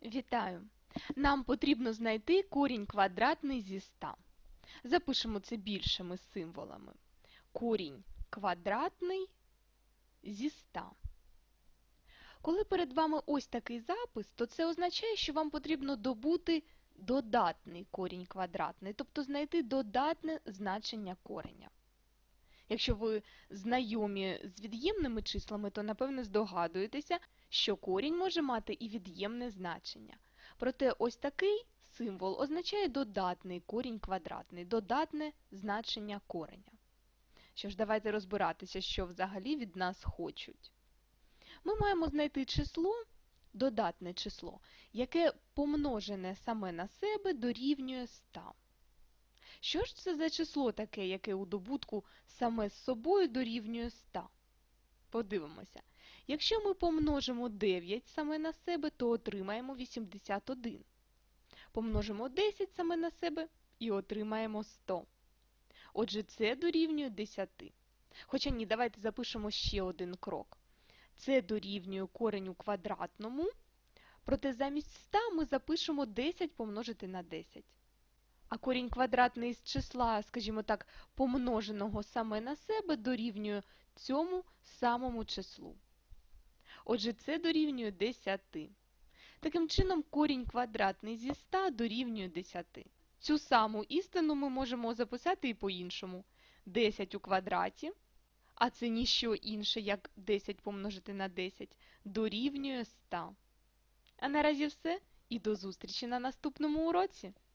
Вітаю! Нам потрібно знайти корінь квадратний зі 100. Запишемо це більшими символами. Корінь квадратний зі 100. Коли перед вами ось такий запис, то це означає, що вам потрібно добути додатний корінь квадратний, тобто знайти додатне значення кореня. Якщо ви знайомі з від'ємними числами, то напевно здогадуєтеся, що корінь може мати і від'ємне значення. Проте ось такий символ означає додатний корінь квадратний, додатне значення кореня. Що ж, давайте розбиратися, що взагалі від нас хочуть. Ми маємо знайти число, додатне число, яке помножене саме на себе дорівнює 100. Що ж це за число таке, яке у добутку саме з собою дорівнює 100? Подивимося. Якщо ми помножимо 9 саме на себе, то отримаємо 81. Помножимо 10 саме на себе і отримаємо 100. Отже, це дорівнює 10. Хоча ні, давайте запишемо ще один крок. Це дорівнює кореню квадратному, проте замість 100 ми запишемо 10 помножити на 10. А корінь квадратний з числа, скажімо так, помноженого саме на себе дорівнює цьому самому числу. Отже, це дорівнює 10. Таким чином, корінь квадратний зі 100 дорівнює 10. Цю саму істину ми можемо записати і по-іншому. 10 у квадраті, а це ніщо інше, як 10 помножити на 10, дорівнює 100. А наразі все, і до зустрічі на наступному уроці!